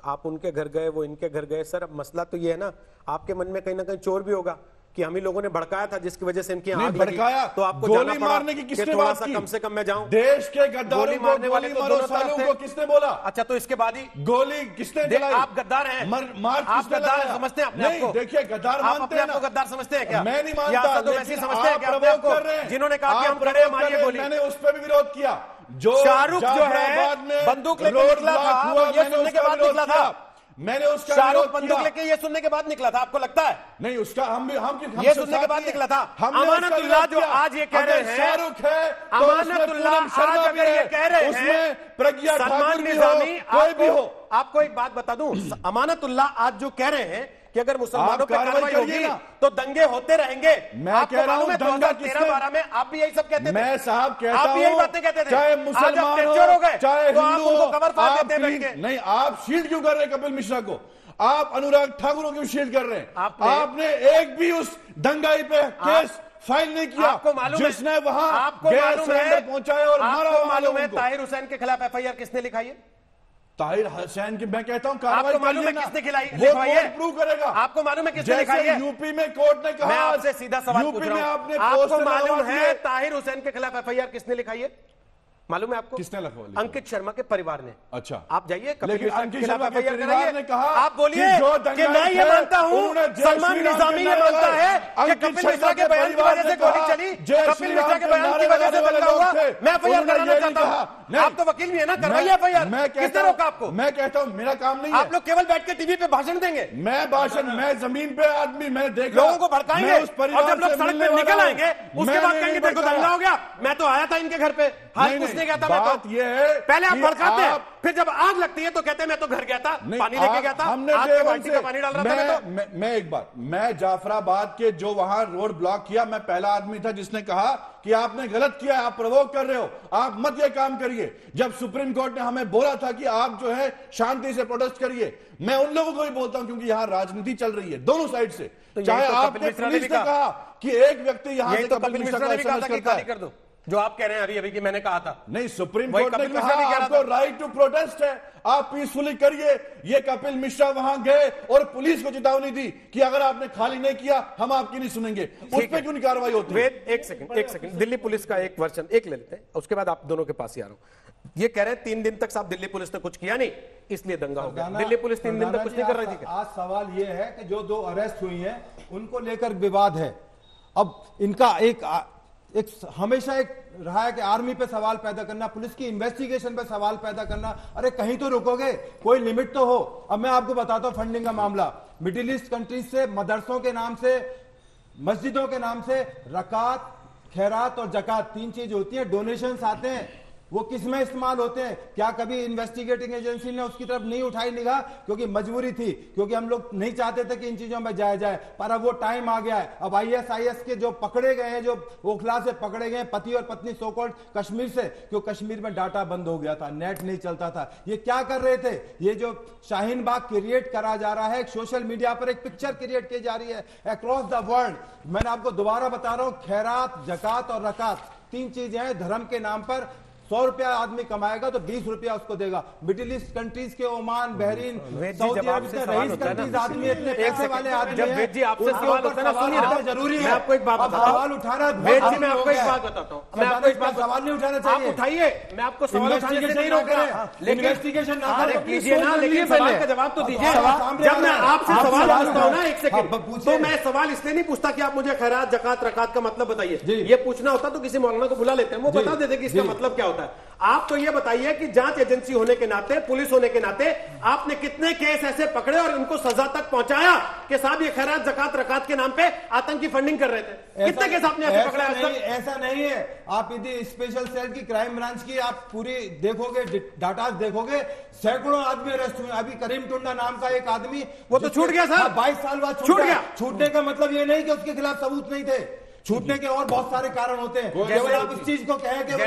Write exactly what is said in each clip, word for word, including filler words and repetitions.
आप उनके घर गए, वो इनके घर गए। सर अब मसला तो ये है ना, आपके मन में कहीं ना कहीं चोर भी होगा कि हम ही लोगों ने भड़काया था जिसकी वजह से इनकी आग लगी, तो आपको जाना पड़ा मारने की किसने थोड़ा सा कम से कम मैं जाऊं। देश के गद्दारों को मारने वाले तो दोनों तरफ को किसने बोला? अच्छा तो इसके बाद ही गोली किसने चलाई? आप गद्दार हैं, आप गद्दार समझते हैं अपने आप को? देखिए गद्दार मानते हैं ना, गद्दार समझते हैं क्या? मैं नहीं मानता, तो वैसे समझते हैं क्या अपने आप को? जिन्होंने कहा कि हम खड़े हैं मारिए गोली, मैंने उस पर भी विरोध किया। जो शाहरुख जो है बंदूक लेकर निकला था, ये सुनने के बाद निकला था। मैंने उसका शाहरुख बंदूक लेके ये सुनने के बाद निकला था, आपको लगता है? नहीं, उसका हम भी हम, हम ये सुनने के बाद निकला था। अमानतुल्लाह जो आज ये कह रहे हैं शाहरुख है, अमानतुल्लाह आज अगर ये कह रहे हैं प्रज्ञा सलमान निजामी, कोई भी हो, आपको एक बात बता दूं, अमानतुल्लाह आज जो कह रहे हैं कि अगर मुसलमानों पर कार्रवाई होगी तो दंगे होते रहेंगे। मैं कह रहा हूं दंगा तेरह बारह में आप भी यही सब कहते थे। मैं साहब कहता आप भी यही बातें कहते थे, चाहे मुसलमान हो हो गए चाहे तो आप हिंदू उनको हो, कवर फाड़ देते हैं। नहीं, आप शील्ड क्यों कर रहे हैं कपिल मिश्रा को? आप अनुराग ठाकुर को शील्ड कर रहे हैं? आपने, आपने एक भी उस दंगाई पे केस फाइल नहीं किया। आपको मालूम जिसने वहां आपको गैस सिलेंडर पहुंचाया और मारा। मालूम है ताहिर हुसैन के खिलाफ एफ आई आर किसने लिखाई है? ताहिर हुसैन की मैं कहता हूं कार्रवाई आपको मालूम है किसने खिलाई वो कोर्ट प्रूव करेगा। आपको मालूम है किसने लिखाई है? यूपी में कोर्ट ने कहा। मैं आपसे सीधा सवाल पूछ रहा हूं, आपको मालूम है ताहिर हुसैन के खिलाफ एफ आई आर किसने लिखाई है? मालूम है आपको? किसने लिखवाई? अंकित शर्मा के परिवार ने। अच्छा, आप जाइए, लेकिन अंकित शर्मा के परिवार ने कहा, आप बोलिए कि मैं ये मानता हूं, सलमान निजामी ये मानता है कि कपिल मिश्रा के बयान की वजह से गोली चली, कपिल मिश्रा के बयान की वजह से दंगा हुआ, मैं एफ आई आर कराना चाहता हूं। आप तो वकील भी है ना, करवाइए एफ आई आर। किसने रोका आपको? मैं कहता हूं मेरा काम नहीं है। आप लोग केवल बैठ के टीवी पे भाषण देंगे। मैं भाषण, मैं जमीन पे आदमी, मैं देख लोगों को भड़काएंगे और जब लोग सड़क पे निकल आएंगे उसके बाद कहेंगे देखो दंगा हो गया, मैं तो आया था इनके घर पे, हाल पूछने गया था। मैं तो ये है, पहले आप भड़काते हैं, फिर जब आग लगती है तो कहते हैं मैं तो घर गया था, पानी लेके गया था, हमने आग के बाल्टी में पानी डाल रहा था। मैं तो मैं, मैं एक बार, मैं जाफराबाद के जो वहां रोड ब्लॉक किया, मैं पहला आदमी था जिसने कहा कि आपने गलत किया, आप प्रवोक कर रहे हो, आप मत ये काम करिए। जब सुप्रीम कोर्ट ने हमें बोला था कि आप जो है शांति से प्रोटेस्ट करिए, मैं उन लोगों को भी बोलता हूं क्योंकि यहां राजनीति चल रही है दोनों साइड से। तो चाहे तो आपने पुलिस ने कहा कि एक व्यक्ति यहां से कपिल मिश्रा ने भी कहा था कि खाली कर दो, जो आप कह रहे हैं अभी अभी कि मैंने कहा था। नहीं, सुप्रीम कोर्ट ने कहा आपको राइट टू प्रोटेस्ट है, आप पीसफुली करिए। ये कपिल मिश्रा वहां गए और पुलिस को चेतावनी दी कि अगर आपने खाली नहीं किया हम आपकी नहीं सुनेंगे। उस पर क्यों नहीं कार्रवाई होती? वेट एक सेकंड, एक सेकंड, दिल्ली पुलिस का एक वर्जन एक ले लेते हैं, उसके बाद आप दोनों के पास ही आ रहा हूं। ये कह रहे हैं तीन दिन तक साहब दिल्ली पुलिस ने कुछ किया नहीं, इसलिए दंगा हो गया। दिल्ली पुलिस तीन दिन तक कुछ नहीं कर रही थी। आज सवाल ये है कि जो दो अरेस्ट हुई हैं उनको लेकर विवाद है। अब इनका एक एक हमेशा एक रहा है कि आर्मी पे सवाल पैदा करना, पुलिस की इन्वेस्टिगेशन पे सवाल पैदा करना। अरे कहीं तो रुकोगे, कोई लिमिट तो हो। अब मैं आपको बताता हूं फंडिंग का मामला, मिडिल ईस्ट कंट्रीज से मदरसों के नाम से, मस्जिदों के नाम से रकात, खैरात और जकात तीन चीज होती है, डोनेशंस आते हैं, वो किस में इस्तेमाल होते हैं? क्या कभी इन्वेस्टिगेटिंग एजेंसी ने उसकी तरफ नहीं उठाई निगाह? क्योंकि मजबूरी थी, क्योंकि हम लोग नहीं चाहते थे कि इन चीजों में जाया जाए, पर अब वो टाइम आ गया है। अब आईएसआईएस के जो पकड़े गए हैं, जो ओखला से पकड़े गए पति और पत्नी सोकॉल्ड कश्मीर से, क्योंकि कश्मीर में डाटा बंद हो गया था, नेट नहीं चलता था, ये क्या कर रहे थे? ये जो शाहीन बाग क्रिएट करा जा रहा है, एक सोशल मीडिया पर एक पिक्चर क्रिएट की जा रही है अक्रॉस द वर्ल्ड। मैंने आपको दोबारा बता रहा हूं, खैरात, जकात और रकात तीन चीजें हैं धर्म के नाम पर। सौ रुपया आदमी कमाएगा तो बीस रुपया उसको देगा। मिडिल ईस्ट कंट्रीज के ओमान, बहरीन, सऊदी अरब के रईस कंट्रीज आदमी, इतने पैसे वाले आदमी जब वेद जी आपसे सवाल होता है ना, सुनिए ना, जरूरी है। मैं आपको एक बात बताता हूं, सवाल उठाना वेद जी मैं आपको एक बात बताता हूं, मैं आपको एक बात सवाल नहीं उठाना चाहिए। आप उठाइए, मैं आपको सवाल उठाने से नहीं रोक रहा, लेकिन इन्वेस्टिगेशन ना करें, कीजिए ना, लेकिन सवाल का जवाब तो दीजिए। जब मैं आपसे सवाल पूछता हूं ना, एक सेकंड, तो मैं सवाल इसलिए नहीं पूछता कि आप मुझे खैरात, जकात, रकात का मतलब बताइए। ये पूछना होता तो किसी मौलाना को बुला लेते हैं, वो बता देते कि इसका मतलब क्या होता है। आप तो ये बताइए कि जांच एजेंसी होने के नाते, पुलिस होने के नाते, आपने कितने केस ऐसे पकड़े और इनको सजा तक पहुंचाया कि साहब ये खैरात, जकात, रकात के नाम पे आतंकी फंडिंग कर रहे थे? कितने केस आपने ऐसे पकड़े? ऐसा नहीं, ऐसा नहीं है। आप यदि स्पेशल सेल की, क्राइम ब्रांच की आप पूरी देखोगे, डाटा देखोगे, सैकड़ों आदमी अरेस्ट हुए। अभी करीम टुंडा नाम का एक आदमी, वो तो छूट गया सर, बाईस साल बाद छूट गया। छूटने का मतलब ये नहीं कि उसके खिलाफ सबूत नहीं थे, छूटने के और बहुत सारे कारण होते हैं। जैसे आप इस चीज को कहें कि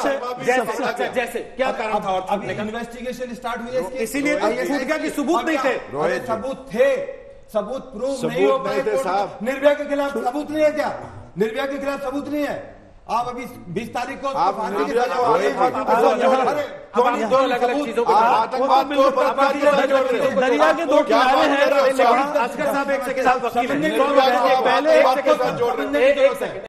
जैसे जैसे क्या कारण था? और अभी इन्वेस्टिगेशन स्टार्ट हुई है, इसीलिए छूट गया कि सबूत नहीं थे। सबूत थे, सबूत प्रूव नहीं हो पाए। निर्भया के खिलाफ सबूत नहीं है क्या? निर्भया के खिलाफ सबूत नहीं है। आप अभी बीस तारीख को आप फांसी की दो अलग अलग चीजों को दरिया के दो किनारे हैं। असगर साहब एक सेकंड, वकील पहले एक सेकंड